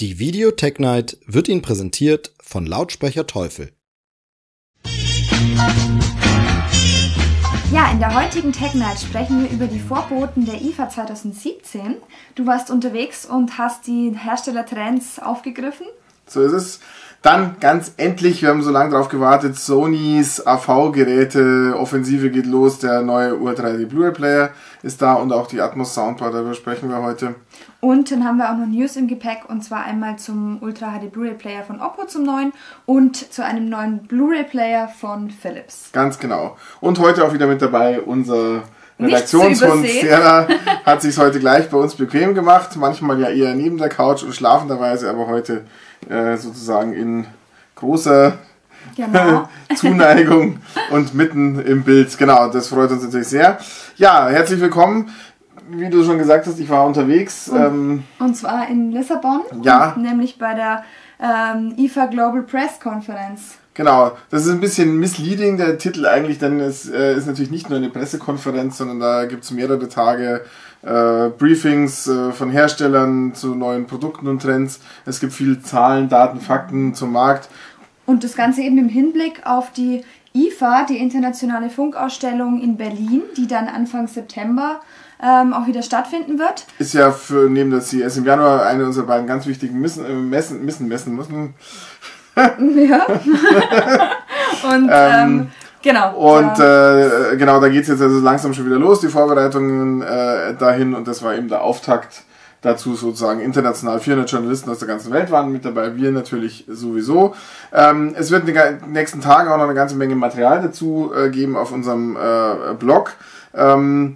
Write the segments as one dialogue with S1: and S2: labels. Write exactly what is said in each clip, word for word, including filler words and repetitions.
S1: Die Video Tech Night wird Ihnen präsentiert von Lautsprecher Teufel.
S2: Ja, in der heutigen Tech Night sprechen wir über die Vorboten der I F A zwanzig siebzehn. Du warst unterwegs und hast die Herstellertrends aufgegriffen.
S3: So ist es. Dann ganz endlich, wir haben so lange drauf gewartet, Sonys A V-Geräte, Offensive geht los, der neue U drei D Blu-ray Player ist da und auch die Atmos Soundbar, darüber sprechen wir heute.
S2: Und dann haben wir auch noch News im Gepäck, und zwar einmal zum Ultra H D Blu-ray Player von Oppo zum neuen und zu einem neuen Blu-ray Player von Philips.
S3: Ganz genau. Und heute auch wieder mit dabei unser Redaktionshund Sarah hat sich heute gleich bei uns bequem gemacht, manchmal ja eher neben der Couch und schlafenderweise, aber heute äh, sozusagen in großer
S2: genau.
S3: Zuneigung und mitten im Bild. Genau, das freut uns natürlich sehr. Ja, herzlich willkommen. Wie du schon gesagt hast, ich war unterwegs.
S2: Und,
S3: ähm,
S2: und zwar in Lissabon,
S3: ja.
S2: nämlich bei der ähm, I F A Global Press Conference.
S3: Genau, das ist ein bisschen misleading, der Titel eigentlich, denn es äh, ist natürlich nicht nur eine Pressekonferenz, sondern da gibt es mehrere Tage äh, Briefings äh, von Herstellern zu neuen Produkten und Trends. Es gibt viel Zahlen, Daten, Fakten zum Markt.
S2: Und das Ganze eben im Hinblick auf die I F A, die internationale Funkausstellung in Berlin, die dann Anfang September ähm, auch wieder stattfinden wird.
S3: Ist ja für neben der C E S im Januar eine unserer beiden ganz wichtigen Messen, äh, Messen, Messen, Messen, Messen.
S2: Ja. und ähm, ähm, genau.
S3: Und äh, genau, da geht es jetzt also langsam schon wieder los, die Vorbereitungen äh, dahin, und das war eben der Auftakt dazu sozusagen. International vierhundert Journalisten aus der ganzen Welt waren mit dabei, wir natürlich sowieso. Ähm, es wird in den nächsten Tagen auch noch eine ganze Menge Material dazu äh, geben auf unserem äh, Blog. Ähm,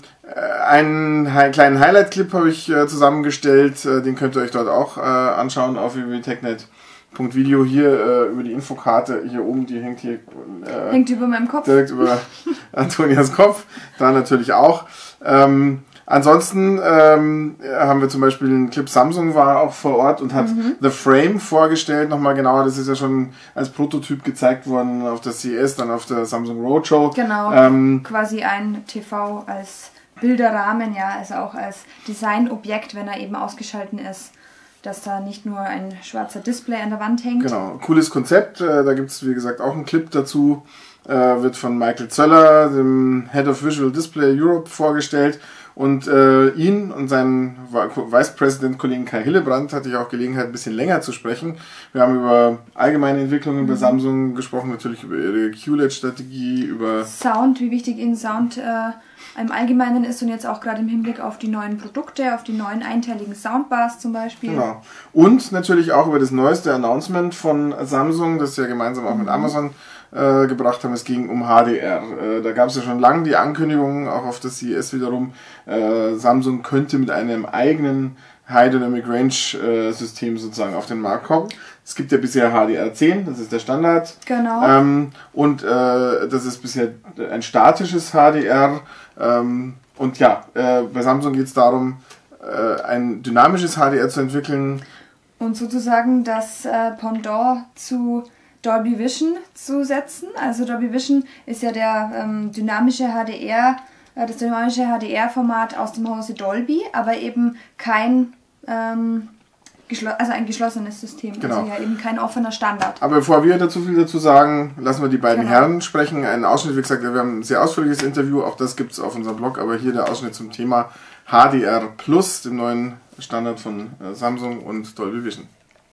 S3: einen hi- kleinen Highlight-Clip habe ich äh, zusammengestellt, äh, den könnt ihr euch dort auch äh, anschauen auf w w w punkt technet punkt video. Hier äh, über die Infokarte hier oben, die hängt hier äh,
S2: hängt über meinem Kopf.
S3: Direkt über Antonias Kopf, da natürlich auch. Ähm, ansonsten ähm, haben wir zum Beispiel einen Clip, Samsung war auch vor Ort und hat mhm. The Frame vorgestellt, nochmal genauer, das ist ja schon als Prototyp gezeigt worden auf der C E S, dann auf der Samsung Roadshow.
S2: Genau,
S3: ähm,
S2: quasi ein T V als Bilderrahmen, ja, also auch als Designobjekt, wenn er eben ausgeschalten ist, dass da nicht nur ein schwarzer Display an der Wand hängt.
S3: Genau, cooles Konzept, da gibt es wie gesagt auch einen Clip dazu, äh, wird von Michael Zöller, dem Head of Visual Display Europe, vorgestellt, und äh, ihn und seinen Vice President Kollegen Kai Hillebrand hatte ich auch Gelegenheit, ein bisschen länger zu sprechen. Wir haben über allgemeine Entwicklungen mhm. bei Samsung gesprochen, natürlich über ihre Q L E D-Strategie, über
S2: Sound, wie wichtig ihnen Sound äh, im Allgemeinen ist, und jetzt auch gerade im Hinblick auf die neuen Produkte, auf die neuen einteiligen Soundbars zum Beispiel.
S3: Genau. Und natürlich auch über das neueste Announcement von Samsung, das ja gemeinsam auch mit Amazon äh, gebracht haben. Es ging um H D R. Äh, da gab es ja schon lange die Ankündigung, auch auf der C E S wiederum, äh, Samsung könnte mit einem eigenen High Dynamic Range äh, System sozusagen auf den Markt kommen. Es gibt ja bisher H D R zehn, das ist der Standard.
S2: Genau.
S3: Ähm, und äh, das ist bisher ein statisches H D R. Ähm, und ja, äh, bei Samsung geht es darum, äh, ein dynamisches H D R zu entwickeln.
S2: Und sozusagen das äh, Pendant zu Dolby Vision zu setzen. Also Dolby Vision ist ja der ähm, dynamische H D R, äh, das dynamische H D R-Format aus dem Hause Dolby, aber eben kein ähm, geschlo- also ein geschlossenes System,
S3: Genau.
S2: also ja eben kein offener Standard.
S3: Aber bevor wir dazu viel dazu sagen, lassen wir die beiden
S2: Genau.
S3: Herren sprechen. Einen Ausschnitt, wie gesagt, wir haben ein sehr ausführliches Interview, auch das gibt es auf unserem Blog, aber hier der Ausschnitt zum Thema H D R Plus, dem neuen Standard von äh, Samsung und Dolby Vision.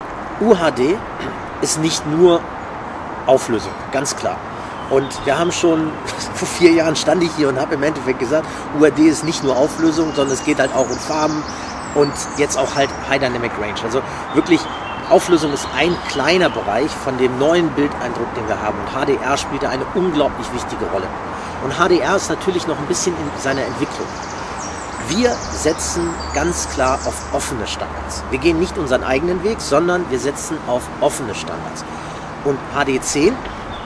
S4: U H D ist nicht nur Auflösung, ganz klar. Und wir haben schon, vor vier Jahren stand ich hier und habe im Endeffekt gesagt, U H D ist nicht nur Auflösung, sondern es geht halt auch um Farben und jetzt auch halt High Dynamic Range. Also wirklich, Auflösung ist ein kleiner Bereich von dem neuen Bildeindruck, den wir haben. Und H D R spielt da eine unglaublich wichtige Rolle. Und H D R ist natürlich noch ein bisschen in seiner Entwicklung. Wir setzen ganz klar auf offene Standards. Wir gehen nicht unseren eigenen Weg, sondern wir setzen auf offene Standards. Und H D zehn,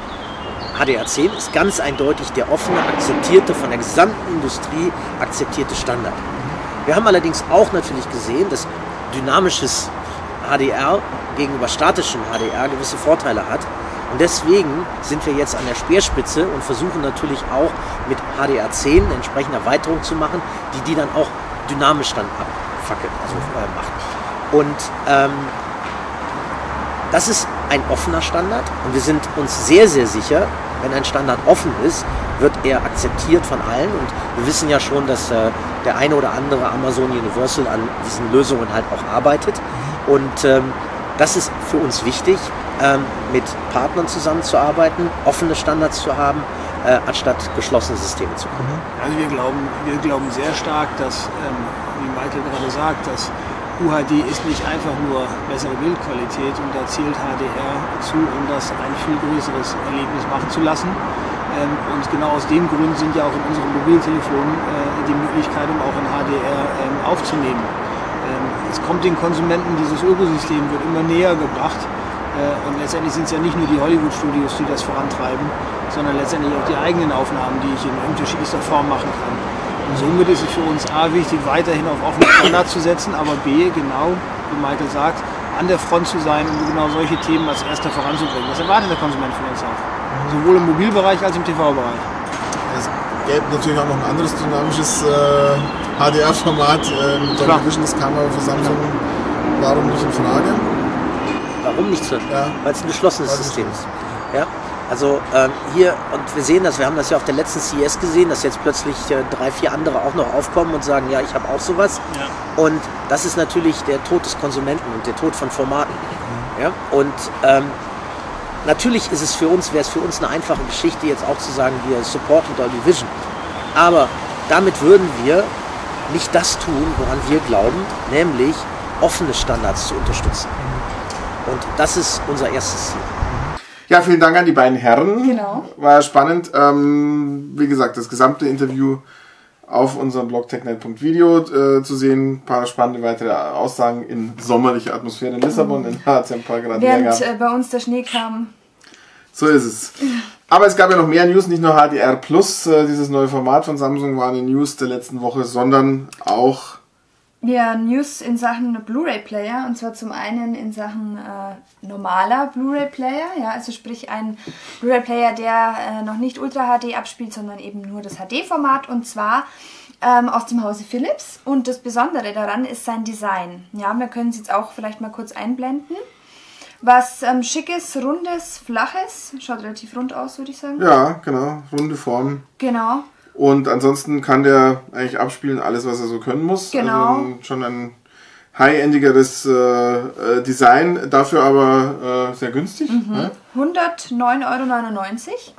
S4: H D R zehn ist ganz eindeutig der offene, akzeptierte, von der gesamten Industrie akzeptierte Standard. Wir haben allerdings auch natürlich gesehen, dass dynamisches H D R gegenüber statischem H D R gewisse Vorteile hat. Und deswegen sind wir jetzt an der Speerspitze und versuchen natürlich auch mit H D R zehn eine entsprechende Erweiterung zu machen, die die dann auch dynamisch dann abfackelt, also äh, macht. Und ähm, das ist ein offener Standard und wir sind uns sehr, sehr sicher, wenn ein Standard offen ist, wird er akzeptiert von allen und wir wissen ja schon, dass äh, der eine oder andere Amazon Universal an diesen Lösungen halt auch arbeitet und ähm, das ist für uns wichtig, ähm, mit Partnern zusammenzuarbeiten, offene Standards zu haben, äh, anstatt geschlossene Systeme zu haben.
S5: Also wir glauben, wir glauben sehr stark, dass, ähm, wie Michael gerade sagt, dass U H D ist nicht einfach nur bessere Bildqualität und da zählt H D R zu, um das ein viel größeres Erlebnis machen zu lassen. Ähm, und genau aus dem Grund sind ja auch in unserem Mobiltelefon äh, die Möglichkeit, um auch in H D R ähm, aufzunehmen. Ähm, es kommt den Konsumenten, dieses Ökosystem wird immer näher gebracht äh, und letztendlich sind es ja nicht nur die Hollywood-Studios, die das vorantreiben, sondern letztendlich auch die eigenen Aufnahmen, die ich in unterschiedlichster Form machen kann. Und somit ist es für uns A wichtig, weiterhin auf offene Standards zu setzen, aber B, genau wie Michael sagt, an der Front zu sein und genau solche Themen als erster voranzubringen. Das erwartet der Konsument von uns auch. Sowohl im Mobilbereich als im T V-Bereich.
S3: Es gäbe natürlich auch noch ein anderes dynamisches äh, H D R-Format äh, mit Dolby Vision, das kam aber für Samsung. Warum nicht in Frage?
S4: Warum nicht?
S3: Ja.
S4: Weil es ein geschlossenes System ist. Ja? Also ähm, hier, und wir sehen das, wir haben das ja auf der letzten C E S gesehen, dass jetzt plötzlich äh, drei, vier andere auch noch aufkommen und sagen, ja, ich habe auch sowas. Ja. Und das ist natürlich der Tod des Konsumenten und der Tod von Formaten. Mhm. Ja? Und ähm, natürlich ist es für uns, wäre es für uns eine einfache Geschichte, jetzt auch zu sagen, wir supporten Dolby Vision. Aber damit würden wir nicht das tun, woran wir glauben, nämlich offene Standards zu unterstützen. Und das ist unser erstes Ziel.
S3: Ja, vielen Dank an die beiden Herren.
S2: Genau.
S3: War spannend. Ähm, wie gesagt, das gesamte Interview auf unserem Blog technet punkt video äh, zu sehen. Ein paar spannende weitere Aussagen in sommerlicher Atmosphäre in Lissabon. In hat es ja ein paar Grad mehr
S2: Während
S3: gehabt.
S2: äh, bei uns der Schnee kam.
S3: So ist es. Aber es gab ja noch mehr News, nicht nur H D R Plus, äh, dieses neue Format von Samsung war eine News der letzten Woche, sondern auch
S2: Ja, News in Sachen Blu-ray-Player, und zwar zum einen in Sachen äh, normaler Blu-ray-Player, ja, also sprich ein Blu-ray-Player, der äh, noch nicht Ultra H D abspielt, sondern eben nur das H D-Format, und zwar ähm, aus dem Hause Philips, und das Besondere daran ist sein Design. Ja, wir können es jetzt auch vielleicht mal kurz einblenden. Was ähm, schickes, rundes, flaches, schaut relativ rund aus, würde ich sagen.
S3: Ja, genau, runde Form.
S2: Genau.
S3: Und ansonsten kann der eigentlich abspielen, alles, was er so können muss.
S2: Genau.
S3: Also schon ein high-endigeres äh, Design, dafür aber äh, sehr günstig.
S2: Mhm.
S3: Ne?
S2: hundertneun Euro neunundneunzig.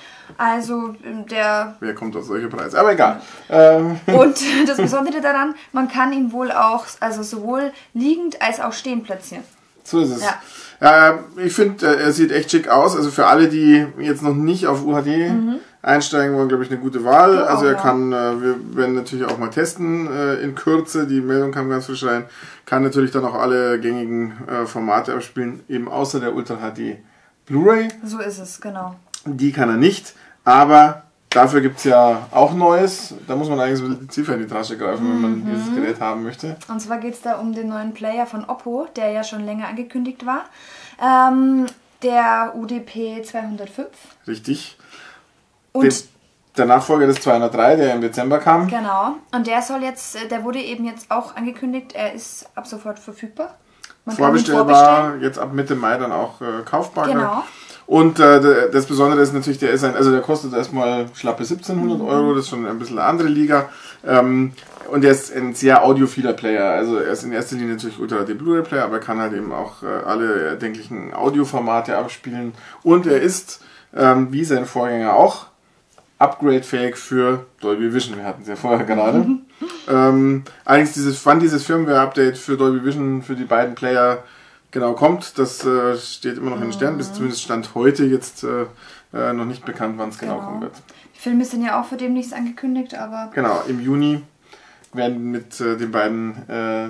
S2: Also der...
S3: Wer kommt auf solche Preise? Aber egal. Ähm.
S2: Und das Besondere daran, man kann ihn wohl auch, also sowohl liegend als auch stehend platzieren.
S3: So ist es.
S2: Ja.
S3: Äh, ich finde, äh, er sieht echt schick aus. Also für alle, die jetzt noch nicht auf U H D mhm. einsteigen wollen, glaube ich, eine gute Wahl.
S2: Ja,
S3: also er
S2: ja.
S3: kann, äh, wir werden natürlich auch mal testen äh, in Kürze. Die Meldung kam ganz frisch rein. Kann natürlich dann auch alle gängigen äh, Formate abspielen, eben außer der Ultra H D Blu-ray.
S2: So ist es, genau.
S3: Die kann er nicht, aber dafür gibt es ja auch Neues. Da muss man eigentlich so ein bisschen tiefer in die Tasche greifen, wenn man
S2: Mhm.
S3: dieses Gerät haben möchte.
S2: Und zwar geht es da um den neuen Player von Oppo, der ja schon länger angekündigt war. Ähm, der U D P zweihundertfünf.
S3: Richtig.
S2: Und
S3: Den, der Nachfolger des zweihundertdrei, der im Dezember kam.
S2: genau. Und der soll jetzt, der wurde eben jetzt auch angekündigt, er ist ab sofort verfügbar. Man kann ihn
S3: Vorbestellbar, jetzt ab Mitte Mai dann auch äh, kaufbar.
S2: Genau.
S3: Und äh, das Besondere ist natürlich, der ist ein, also der kostet erstmal schlappe siebzehnhundert Euro, das ist schon ein bisschen eine andere Liga. Ähm, und der ist ein sehr audiophiler Player, also er ist in erster Linie natürlich Ultra H D Blu-ray Player, aber er kann halt eben auch äh, alle erdenklichen Audioformate abspielen. Und er ist, ähm, wie sein Vorgänger auch, upgradefähig für Dolby Vision. Wir hatten es ja vorher gerade. Mhm. Ähm, allerdings dieses, wann dieses Firmware-Update für Dolby Vision für die beiden Player genau kommt, das äh, steht immer noch in den Sternen, bis zumindest Stand heute jetzt äh, äh, noch nicht bekannt, wann es genau,
S2: Genau.
S3: kommen wird.
S2: Die Filme sind ja auch für demnächst angekündigt, aber...
S3: Genau, im Juni werden mit äh, den beiden, äh, äh,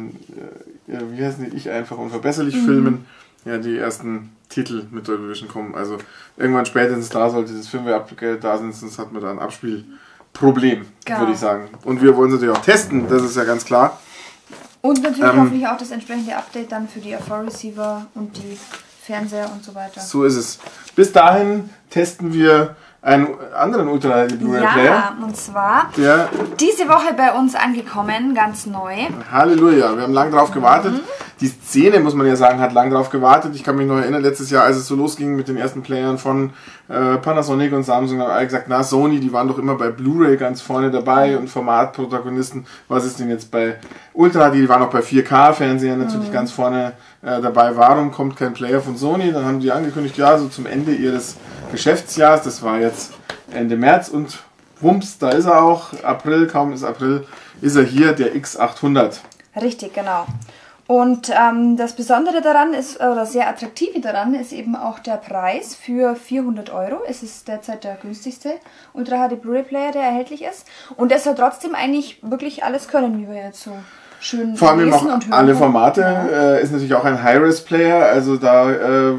S3: wie heißen die, Ich einfach unverbesserlich
S2: Mhm.
S3: Filmen, ja, die ersten Titel mit Dolby Vision kommen. Also irgendwann spätestens da sollte das Firmware-Update da sein, sonst hat man da ein Abspielproblem,
S2: Genau.
S3: würde ich sagen. Und wir wollen es natürlich auch testen, das ist ja ganz klar.
S2: Und natürlich
S3: Ähm,
S2: hoffentlich auch das entsprechende Update dann für die A V Receiver und die Fernseher und so weiter.
S3: So ist es. Bis dahin testen wir einen anderen Ultra H D Blu-ray Player.
S2: Ja, und zwar
S3: Der,
S2: diese Woche bei uns angekommen, ganz neu.
S3: Halleluja, wir haben lange drauf gewartet. Die Szene, muss man ja sagen, hat lang drauf gewartet. Ich kann mich noch erinnern, letztes Jahr, als es so losging mit den ersten Playern von äh, Panasonic und Samsung, haben alle gesagt, na Sony, die waren doch immer bei Blu-ray ganz vorne dabei und Formatprotagonisten. Was ist denn jetzt bei Ultra H D? Die waren auch bei vier K-Fernsehern natürlich mhm. ganz vorne äh, dabei. Warum kommt kein Player von Sony? Dann haben die angekündigt, ja, so zum Ende ihres Geschäftsjahres, das war jetzt Ende März und wumps, da ist er auch. April, kaum ist April, ist er hier, der X achthundert.
S2: Richtig, genau. Und ähm, das Besondere daran ist, oder sehr attraktive daran, ist eben auch der Preis für vierhundert Euro. Es ist derzeit der günstigste Ultra H D Blu-ray Player, der erhältlich ist. Und das soll trotzdem eigentlich wirklich alles können, wie wir jetzt so schön
S3: vor allem
S2: lesen
S3: auch
S2: und hören.
S3: Alle Formate,
S2: ja.
S3: äh, ist natürlich auch ein High-Res-Player, also da äh,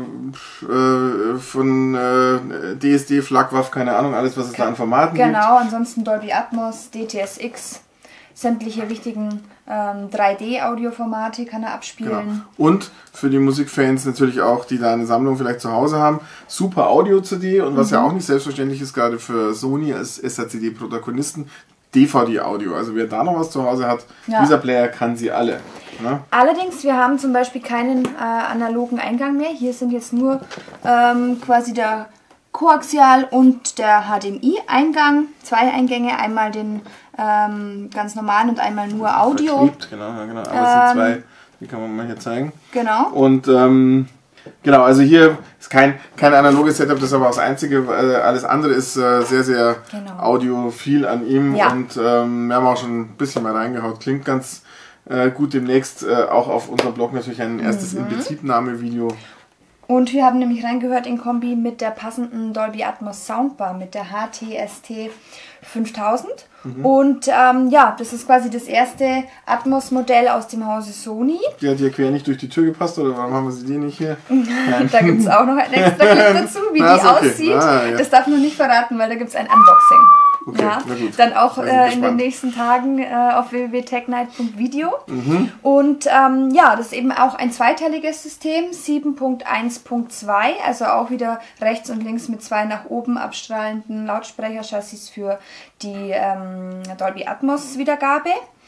S3: äh, von äh, D S D, F L A C, W A V, keine Ahnung, alles was es da an Formaten
S2: genau,
S3: gibt.
S2: Genau, ansonsten Dolby Atmos, D T S X, sämtliche wichtigen ähm, drei D-Audioformate kann er abspielen.
S3: Genau. Und für die Musikfans natürlich auch, die da eine Sammlung vielleicht zu Hause haben, super Audio-C D und was mhm. ja auch nicht selbstverständlich ist, gerade für Sony als S R C D-Protagonisten, D V D-Audio. Also wer da noch was zu Hause hat, ja. dieser Player kann sie alle. Ne?
S2: Allerdings, wir haben zum Beispiel keinen äh, analogen Eingang mehr. Hier sind jetzt nur ähm, quasi der Koaxial und der H D M I-Eingang. Zwei Eingänge, einmal den ähm, ganz normalen und einmal nur Audio.
S3: Verklebt, genau, ja, genau. Aber es sind zwei, die kann man mal hier zeigen.
S2: Genau.
S3: Und ähm, genau, also hier ist kein, kein analoges Setup, das ist aber auch das einzige. Äh, alles andere ist äh, sehr, sehr genau. audiophil an ihm. Ja. Und ähm, wir haben auch schon ein bisschen mal reingehaut. Klingt ganz äh, gut. Demnächst äh, auch auf unserem Blog natürlich ein erstes mhm. Inbetriebnahme-Video.
S2: Und wir haben nämlich reingehört in Kombi mit der passenden Dolby Atmos Soundbar, mit der H T S T fünftausend. Mhm. Und ähm, ja, das ist quasi das erste Atmos-Modell aus dem Hause Sony.
S3: Die hat hier quer nicht durch die Tür gepasst, oder warum haben wir sie die nicht hier?
S2: Da gibt es auch noch ein extra Clip dazu, wie Na, die okay. aussieht. Ah, ja. Das darf man noch nicht verraten, weil da gibt es ein Unboxing.
S3: Okay,
S2: ja, dann auch äh, in den nächsten Tagen äh, auf w w w punkt technight punkt video. Mhm. Und ähm, ja, das ist eben auch ein zweiteiliges System, sieben Punkt eins Punkt zwei, also auch wieder rechts und links mit zwei nach oben abstrahlenden Lautsprecherchassis für die ähm, Dolby Atmos Wiedergabe.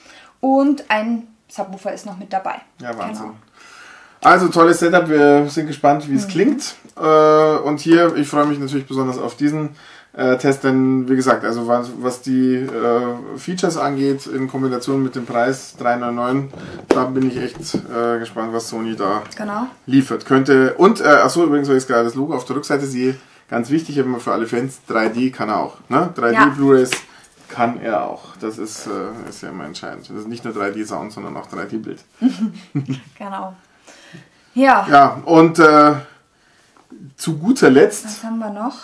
S2: Und ein Subwoofer ist noch mit dabei.
S3: Ja, Wahnsinn. Genau. Also tolles Setup, wir sind gespannt, wie es mhm. klingt. Äh, und hier, ich freue mich natürlich besonders auf diesen Äh, Test, denn wie gesagt, also was, was die äh, Features angeht, in Kombination mit dem Preis drei neunundneunzig, da bin ich echt äh, gespannt, was Sony da
S2: genau. liefert.
S3: Könnte. Und, äh, achso, übrigens, weil ich gerade das Logo auf der Rückseite sehe, ganz wichtig, immer für alle Fans, drei D kann er auch. Ne? drei D ja. Blu-rays kann er auch. Das ist, äh, ist ja immer entscheidend. Das ist nicht nur drei D Sound, sondern auch drei D Bild.
S2: Genau. Ja.
S3: Ja, und äh, zu guter Letzt.
S2: Was haben wir noch?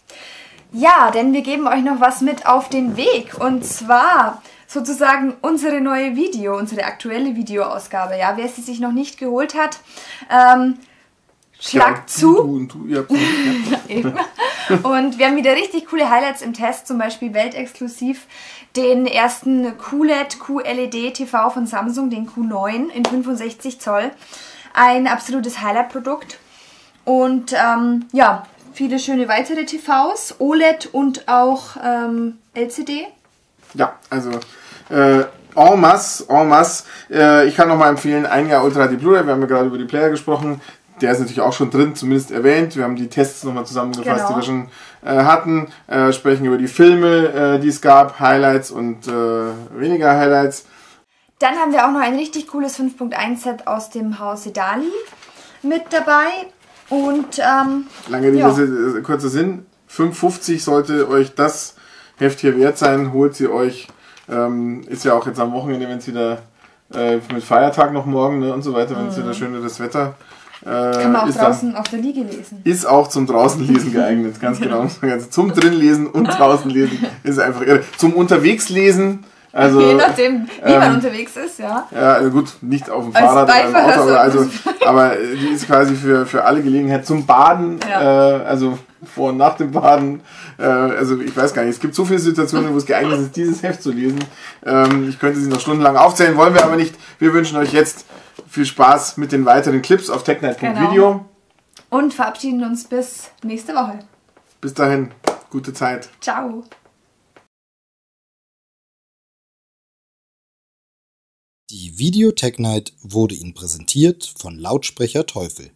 S2: Ja, denn wir geben euch noch was mit auf den Weg. Und zwar sozusagen unsere neue Video, unsere aktuelle Videoausgabe. Ja, wer sie sich noch nicht geholt hat, ähm, schlagt ja, zu.
S3: Du und du, ihr habt ja.
S2: Eben. Und wir haben wieder richtig coole Highlights im Test, zum Beispiel weltexklusiv den ersten Q L E D, Q L E D T V von Samsung, den Q neun in fünfundsechzig Zoll. Ein absolutes Highlight-Produkt. Und ähm, ja, viele schöne weitere T Vs, O L E D und auch ähm, L C D.
S3: Ja, also äh, en masse, en masse. Äh, ich kann nochmal empfehlen, ein Jahr Ultra H D Blu-ray, wir haben ja gerade über die Player gesprochen. Der ist natürlich auch schon drin, zumindest erwähnt. Wir haben die Tests nochmal zusammengefasst, genau. die wir schon äh, hatten. Äh, sprechen über die Filme, äh, die es gab, Highlights und äh, weniger Highlights.
S2: Dann haben wir auch noch ein richtig cooles fünf Punkt eins Set aus dem Hause Dali mit dabei. Und ähm,
S3: lange Rede, ja. kurzer Sinn, fünf fünfzig sollte euch das Heft hier wert sein, holt sie euch, ähm, ist ja auch jetzt am Wochenende, wenn es wieder äh, mit Feiertag noch morgen, ne, und so weiter, wenn es mhm. wieder schöneres Wetter äh,
S2: kann man auch ist draußen dann, auf der Liege lesen.
S3: Ist auch zum draußen lesen geeignet, ganz genau. Also zum drin lesen und draußen lesen ist einfach irre. Zum unterwegs lesen. Also,
S2: je nachdem, wie ähm, man unterwegs ist, ja.
S3: Ja, gut, nicht auf dem Fahrrad oder im Auto, aber, also, aber die ist quasi für, für alle Gelegenheit zum Baden, ja. äh, also vor und nach dem Baden. Äh, also ich weiß gar nicht, es gibt so viele Situationen, wo es geeignet ist, dieses Heft zu lesen. Ähm, ich könnte sie noch stundenlang aufzählen, wollen wir aber nicht. Wir wünschen euch jetzt viel Spaß mit den weiteren Clips auf technight punkt video.
S2: Genau. Und verabschieden uns bis nächste Woche.
S3: Bis dahin, gute Zeit.
S2: Ciao.
S1: Die Video Tech Night wurde Ihnen präsentiert von Lautsprecher Teufel.